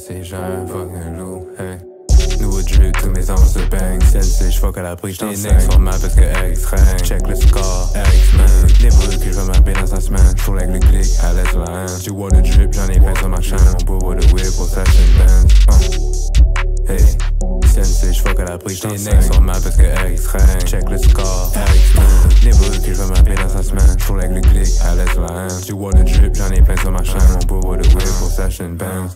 Sensei, j'ai un fucking loup, hey. Nouveau drip, tous mes armes se bang. Sensei, j'fuck à la prise, j't'en next sur ma parce que X rang. Check le score, X-Man. Les bruits que j'vais m'appeler dans sa semaine. J'tourne avec le clic, à l'aise sur la hand. Du water drip, j'en ai plein sur ma chaîne. Mon beau water whip, pour ça j'suis une hey, Sensei, j'fuck à la prise, j't'en next sur ma parce que X rang. Check le score, X-Man. Les bruits que j'vais m'appeler dans sa semaine. J'tourne avec le clic, à l'aise sur la hand. Du water drip, j'en ai plein sur ma chaîne. Mon beau water whip, pour ça j'suis une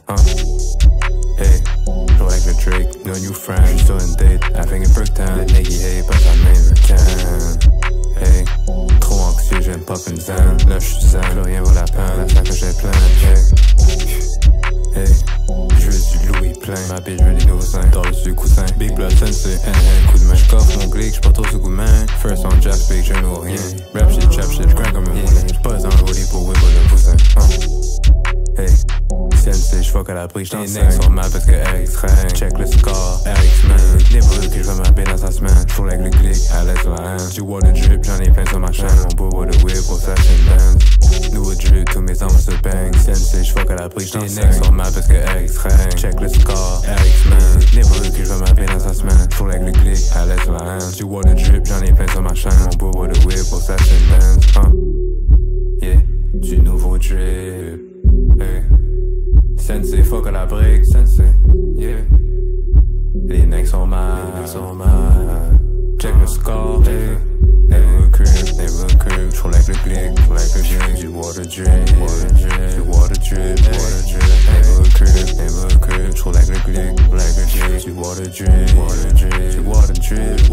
hey, j'joue avec le trick, no new friend. J'suis sur une date, avec un perk time. Le nigga hey, pas sa main recan. Hey, trop anxieux, j'aime pop une zen. Là j'suis zen, plus rien vaut la peine. La sac que j'ai plein, hey, j'veux du Louis plein. Ma bitch j'veux des nouveaux seins, dors dessus coussin. Big blood sensei, coup de main. J'coffre mon clic, j'suis pas trop sous coup de main. First on jazz, big Jeune ou rien. Rap shit, trap shit, j'grind comme un moulin. J'passe dans le hoodie pour whip le poussin. Hey, Sensei, j'fuck à la prise, j't'en next sur ma parce que X rang. Check le score, X-Man. Les bruits que j'vais m'appeler dans sa semaine. J'tourne avec le clic, à l'aise sur la hand. Du water drip, j'en ai plein sur ma chaîne. Mon beau water whip, pour ça j'suis une band. Nouveau drip, tous mes armes se bang. Sensei, j'fuck à la prise, j't'en next sur ma parce que X rang. Check le score, X-Man. Les bruits que j'vais m'appeler dans sa semaine. J'tourne avec le clic, à l'aise sur la hand. Du water drip, j'en ai plein sur ma chaîne. Mon beau water whip, pour ça j'suis une band. Yeah, du nouveau drip. Hey. Sensei, fuck à la brique, Sensei, yeah. Les necks sont mal, check le score, hey. Never crib, j'roule avec le click, du water drip, du water drip, never crib, j'roule avec le click, du water drip,